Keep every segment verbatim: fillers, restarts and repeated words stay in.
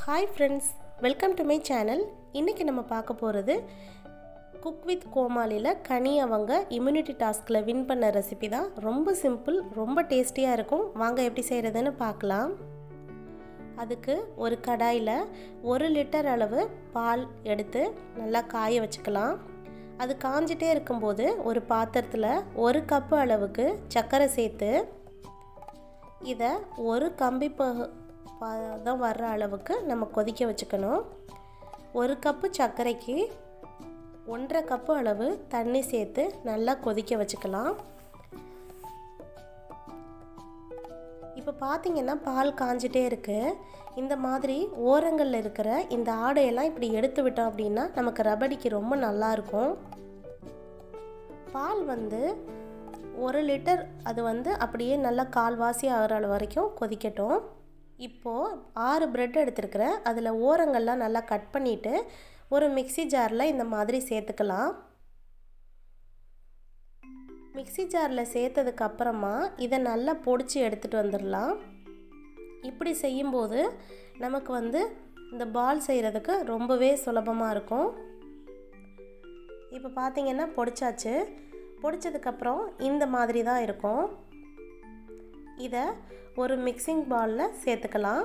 Hi friends, welcome to my channel. இன்னைக்கு நம்ம பார்க்க போகிறது குக் வித் கோமாளியில் கனி அவங்க இம்யூனிட்டி டாஸ்கில் வின் பண்ண ரெசிபி தான். ரொம்ப சிம்பிள், ரொம்ப டேஸ்டியாக இருக்கும். வாங்க எப்படி செய்கிறதுன்னு பார்க்கலாம். அதுக்கு ஒரு கடாயில் ஒரு லிட்டர் அளவு பால் எடுத்து நல்லா காய வச்சுக்கலாம். அது காஞ்சிட்டே இருக்கும்போது ஒரு பாத்திரத்தில் ஒரு கப்பு அளவுக்கு சர்க்கரை சேர்த்து இதை ஒரு கம்பி பதம் வர்ற அளவுக்கு நம்ம கொதிக்க வச்சுக்கணும். ஒரு கப்பு சர்க்கரைக்கு ஒன்றரை கப்பு அளவு தண்ணி சேர்த்து நல்லா கொதிக்க வச்சுக்கலாம். இப்போ பார்த்தீங்கன்னா பால் காஞ்சிட்டே இருக்குது. இந்த மாதிரி ஓரங்களில் இருக்கிற இந்த ஆடையெல்லாம் இப்படி எடுத்து விட்டோம் அப்படின்னா நமக்கு ரபடிக்கு ரொம்ப நல்லாயிருக்கும். பால் வந்து ஒரு லிட்டர் அது வந்து அப்படியே நல்லா கால்வாசி ஆகிற வரைக்கும் கொதிக்கட்டும். இப்போது ஆறு பிரெட் எடுத்துருக்கிறேன். அதில் ஓரங்கள்லாம் நல்லா கட் பண்ணிவிட்டு ஒரு மிக்சி ஜாரில் இந்த மாதிரி சேர்த்துக்கலாம். மிக்சி ஜாரில் சேர்த்ததுக்கு அப்புறமா இதை நல்லா பொடிச்சு எடுத்துகிட்டு வந்துடலாம். இப்படி செய்யும்போது நமக்கு வந்து இந்த பால் செய்கிறதுக்கு ரொம்பவே சுலபமாக இருக்கும். இப்போ பார்த்திங்கன்னா பொடிச்சாச்சு. பொடிச்சதுக்கப்புறம் இந்த மாதிரி தான் இருக்கும். இதை ஒரு மிக்சிங் பவுலில் சேர்த்துக்கலாம்.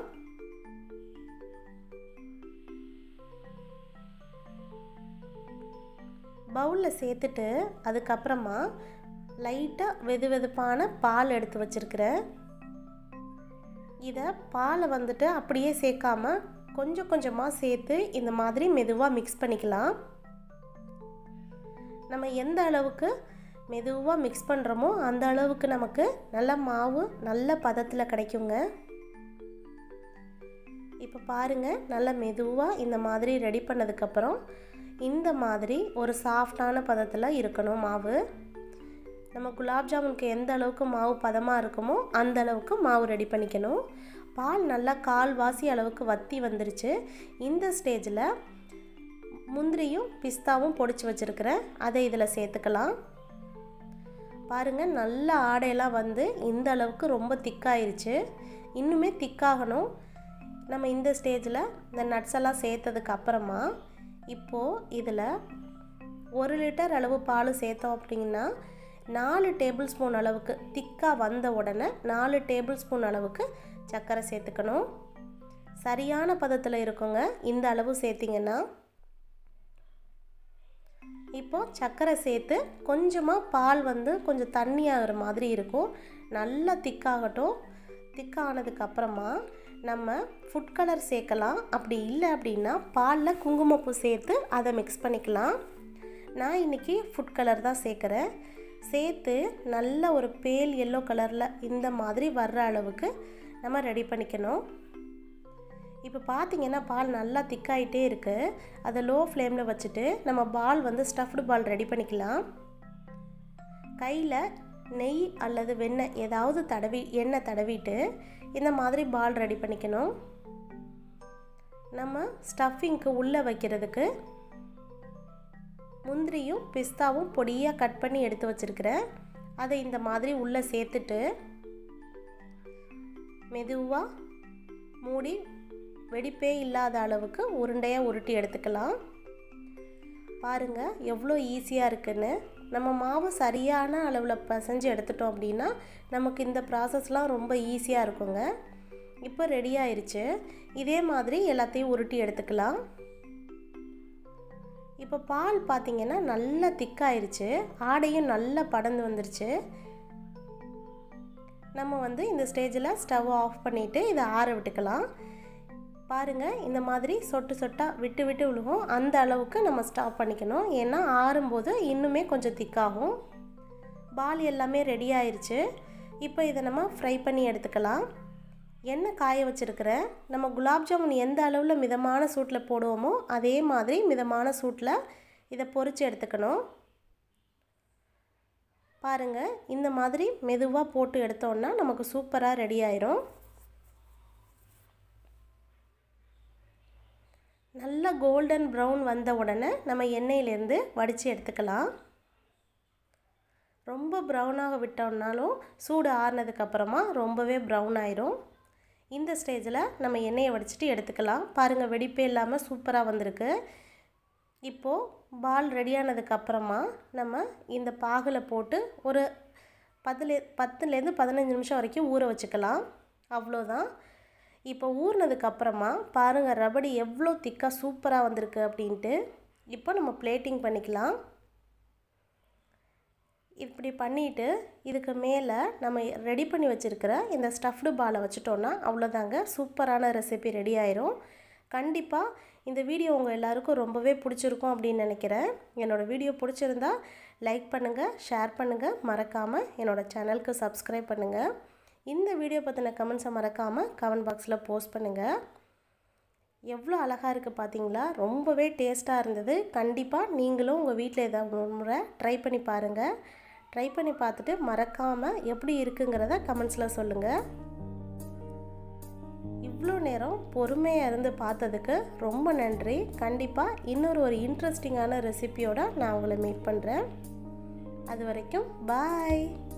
பவுலில் சேர்த்துட்டு அதுக்கப்புறமா லைட்டாக வெது வெதுப்பான பால் எடுத்து வச்சுருக்கிறேன். இதை பாலை வந்துட்டு அப்படியே சேர்க்காம கொஞ்சம் கொஞ்சமாக சேர்த்து இந்த மாதிரி மெதுவாக மிக்ஸ் பண்ணிக்கலாம். நம்ம எந்த அளவுக்கு மெதுவாக மிக்ஸ் பண்ணுறோமோ அந்த அளவுக்கு நமக்கு நல்ல மாவு நல்ல பதத்தில் கிடைக்குங்க. இப்போ பாருங்கள், நல்ல மெதுவாக இந்த மாதிரி ரெடி பண்ணதுக்கப்புறம் இந்த மாதிரி ஒரு சாஃப்டான பதத்தில் இருக்கணும் மாவு. நம்ம குலாப் ஜாமுனுக்கு எந்த அளவுக்கு மாவு பதமாக இருக்குமோ அந்த அளவுக்கு மாவு ரெடி பண்ணிக்கணும். பால் நல்லா கால்வாசி அளவுக்கு வற்றி வந்துருச்சு. இந்த ஸ்டேஜில் முந்திரியும் பிஸ்தாவும் பொடிச்சு வச்சுருக்கிறேன். அதை இதில் சேர்த்துக்கலாம். பாருங்கள், நல்ல ஆடையெல்லாம் வந்து இந்த அளவுக்கு ரொம்ப திக்காயிருச்சு. இன்னுமே திக்காகணும். நம்ம இந்த ஸ்டேஜில் இந்த நட்ஸ் எல்லாம் சேர்த்ததுக்கு அப்புறமா இப்போது இதில் ஒரு லிட்டர் அளவு பால் சேர்த்தோம் அப்படின்னா நாலு டேபிள் ஸ்பூன் அளவுக்கு திக்காக வந்த உடனே நாலு டேபிள் ஸ்பூன் அளவுக்கு சர்க்கரை சேர்த்துக்கணும். சரியான பதத்தில் இருக்குங்க இந்த அளவு சேர்த்திங்கன்னா. இப்போது சர்க்கரை சேர்த்து கொஞ்சமாக பால் வந்து கொஞ்சம் தண்ணி ஆகிற மாதிரி இருக்கும். நல்லா திக்காகட்டும். திக்கானதுக்கப்புறமா நம்ம ஃபுட் கலர் சேர்க்கலாம். அப்படி இல்லை அப்படின்னா பாலில் குங்குமப்பூ சேர்த்து அதை மிக்ஸ் பண்ணிக்கலாம். நான் இன்றைக்கி ஃபுட் கலர் தான் சேர்க்குறேன். சேர்த்து நல்ல ஒரு பேல் எல்லோ கலரில் இந்த மாதிரி வர்ற அளவுக்கு நம்ம ரெடி பண்ணிக்கணும். இப்போ பார்த்திங்கன்னா பால் நல்லா திக்காயிட்டே இருக்குது. அதை லோ ஃப்ளேமில் வச்சுட்டு நம்ம பால் வந்து ஸ்டஃப்டு பால் ரெடி பண்ணிக்கலாம். கையில் நெய் அல்லது வெண்ணெய் ஏதாவது தடவி எண்ணெய் தடவிட்டு இந்த மாதிரி பால் ரெடி பண்ணிக்கணும். நம்ம ஸ்டஃபிங்க்கு உள்ளே வைக்கிறதுக்கு முந்திரியும் பிஸ்தாவும் பொடியாக கட் பண்ணி எடுத்து வச்சுருக்கிறேன். அதை இந்த மாதிரி உள்ளே சேர்த்துட்டு மெதுவாக மூடி வெடிப்பே இல்லாத அளவுக்கு உருண்டையாக உருட்டி எடுத்துக்கலாம். பாருங்கள் எவ்வளோ ஈஸியாக இருக்குன்னு. நம்ம மாவு சரியான அளவில் பசைஞ்சு எடுத்துட்டோம் அப்படின்னா நமக்கு இந்த ப்ராசஸ்லாம் ரொம்ப ஈஸியாக இருக்குங்க. இப்போ ரெடி ஆயிடுச்சு. இதே மாதிரி எல்லாத்தையும் உருட்டி எடுத்துக்கலாம். இப்போ பால் பார்த்திங்கன்னா நல்லா திக்காயிருச்சு. ஆடையும் நல்லா படர்ந்து வந்துருச்சு. நம்ம வந்து இந்த ஸ்டேஜில் ஸ்டவ் ஆஃப் பண்ணிவிட்டு இதை ஆற விட்டுக்கலாம். பாருங்கள், இந்த மாதிரி சொட்டு சொட்டாக விட்டு விட்டு விழுகும். அந்த அளவுக்கு நம்ம ஸ்டாப் பண்ணிக்கணும். ஏன்னா ஆறும்போது இன்னுமே கொஞ்சம் திக்காகும். பால் எல்லாமே ரெடி ஆயிடுச்சு. இப்போ இதை நம்ம ஃப்ரை பண்ணி எடுத்துக்கலாம். எண்ணெய் காய வச்சுருக்கிறேன். நம்ம குலாப் ஜாமுன் எந்த அளவில் மிதமான சூட்டில் போடுவோமோ அதே மாதிரி மிதமான சூட்டில் இதை பொரித்து எடுத்துக்கணும். பாருங்கள், இந்த மாதிரி மெதுவாக போட்டு எடுத்தோன்னா நமக்கு சூப்பராக ரெடி ஆயிரும். நல்லா கோல்டன் ப்ரௌன் வந்த உடனே நம்ம எண்ணெயிலேருந்து வடித்து எடுத்துக்கலாம். ரொம்ப ப்ரௌனாக விட்டோம்னாலும் சூடு ஆறுனதுக்கப்புறமா ரொம்பவே ப்ரௌன் ஆயிரும். இந்த ஸ்டேஜில் நம்ம எண்ணெயை வடிச்சிட்டு எடுத்துக்கலாம். பாருங்கள், வெடிப்பே இல்லாமல் சூப்பராக வந்திருக்கு. இப்போது பால் ரெடியானதுக்கப்புறமா நம்ம இந்த பாகில் போட்டு ஒரு பத்துல பத்துலேருந்து பதினஞ்சு நிமிஷம் வரைக்கும் ஊற வச்சுக்கலாம். அவ்வளோதான். இப்போ ஊறினதுக்கப்புறமா பாருங்கள், ரபடி எவ்வளோ திக்காக சூப்பராக வந்திருக்கு அப்படின்ட்டு. இப்போ நம்ம பிளேட்டிங் பண்ணிக்கலாம். இப்படி பண்ணிவிட்டு இதுக்கு மேலே நம்ம ரெடி பண்ணி வச்சுருக்கிற இந்த ஸ்டஃப்டு பாலை வச்சுட்டோன்னா அவ்வளோதாங்க, சூப்பரான ரெசிபி ரெடி ஆயிரும். கண்டிப்பாக இந்த வீடியோ உங்கள் எல்லாருக்கும் ரொம்பவே பிடிச்சிருக்கும் அப்படின்னு நினைக்கிறேன். என்னோடய வீடியோ பிடிச்சிருந்தா லைக் பண்ணுங்கள், ஷேர் பண்ணுங்கள், மறக்காமல் என்னோடய சேனலுக்கு சப்ஸ்கிரைப் பண்ணுங்கள். இந்த வீடியோ பற்றின கமெண்ட்ஸை மறக்காமல் கமெண்ட் பாக்ஸில் போஸ்ட் பண்ணுங்கள். எவ்வளோ அழகாக இருக்குது பார்த்தீங்களா? ரொம்பவே டேஸ்ட்டாக இருந்தது. கண்டிப்பாக நீங்களும் உங்கள் வீட்டில் ஏதாவது ஒரு முறை ட்ரை பண்ணி பாருங்கள். ட்ரை பண்ணி பார்த்துட்டு மறக்காமல் எப்படி இருக்குங்கிறத கமெண்ட்ஸில் சொல்லுங்கள். இவ்வளோ நேரம் பொறுமையாக இருந்து பார்த்ததுக்கு ரொம்ப நன்றி. கண்டிப்பாக இன்னொரு ஒரு இன்ட்ரெஸ்டிங்கான ரெசிபியோடு நான் உங்களை மீட் பண்ணுறேன். அது வரைக்கும் பாய்.